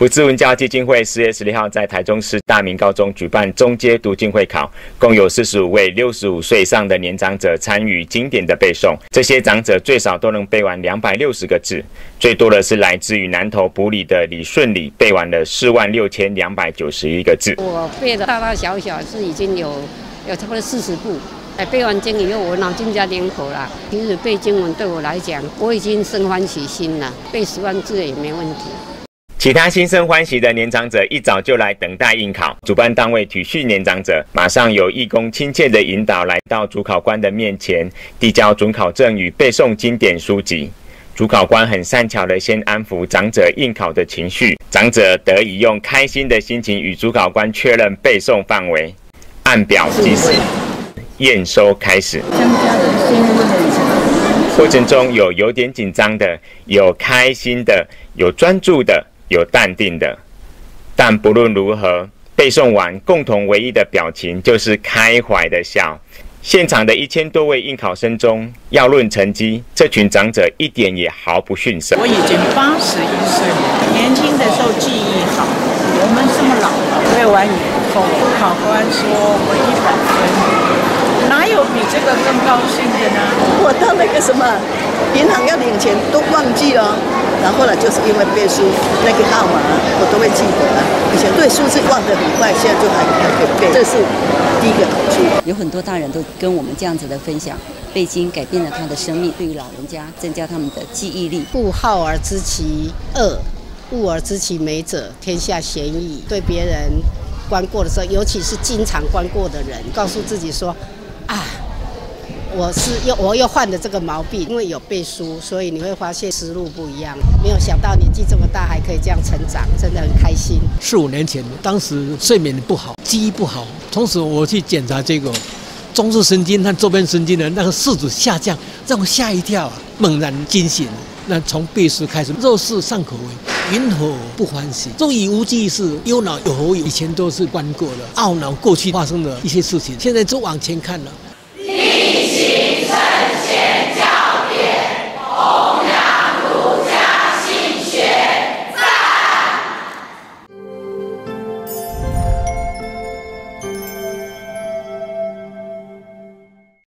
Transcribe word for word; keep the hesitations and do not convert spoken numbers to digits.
福智文教基金会十月十六号在台中市大明高中举办中阶读经会考，共有四十五位六十五岁以上的年长者参与经典的背诵。这些长者最少都能背完两百六十个字，最多的是来自于南投埔里的李顺礼，背完了四万六千两百九十一个字。 我背的大大小小是已经有有差不多四十部。哎，背完经以后，我脑筋加点口啦。其实背经文对我来讲，我已经生欢喜心了，背十万字也没问题。 其他心生欢喜的年长者一早就来等待应考，主办单位体恤年长者，马上有义工亲切的引导来到主考官的面前，递交准考证与背诵经典书籍。主考官很善巧的先安抚长者应考的情绪，长者得以用开心的心情与主考官确认背诵范围，按表计时，验收开始。过程中有有点紧张的，有开心的，有专注的，有淡定的，但不论如何，背诵完共同唯一的表情就是开怀的笑。现场的一千多位应考生中，要论成绩，这群长者一点也毫不逊色。 我已经八十一岁了，年轻的时候记忆好，我们这么老了，背完以后，考官说我一百分，哪有比这个更高兴的呢？ 我到那个什么银行要领钱都忘记了。然后呢，就是因为背书那个号码，我都会记得了。以前对数字忘得很快，现在就还还可以背，这是第一个好处。 有很多大人都跟我们这样子的分享，背经改变了他的生命，对于老人家增加他们的记忆力。 故好而知其恶，恶而知其美者，天下鲜矣。对别人观过的时候，尤其是经常观过的人，告诉自己说，啊。我是又我又患了这个毛病，因为有背书，所以你会发现思路不一样。没有想到年纪这么大还可以这样成长，真的很开心。 四五年前，当时睡眠不好，记忆不好，从此我去检查这个中枢神经和周边神经的那个视值下降，让我吓一跳啊，猛然惊醒。那从背书开始，肉似上口为云何不欢喜？终于无济是忧恼有何有？以前都是观过了，懊恼过去发生的一些事情，现在就往前看了。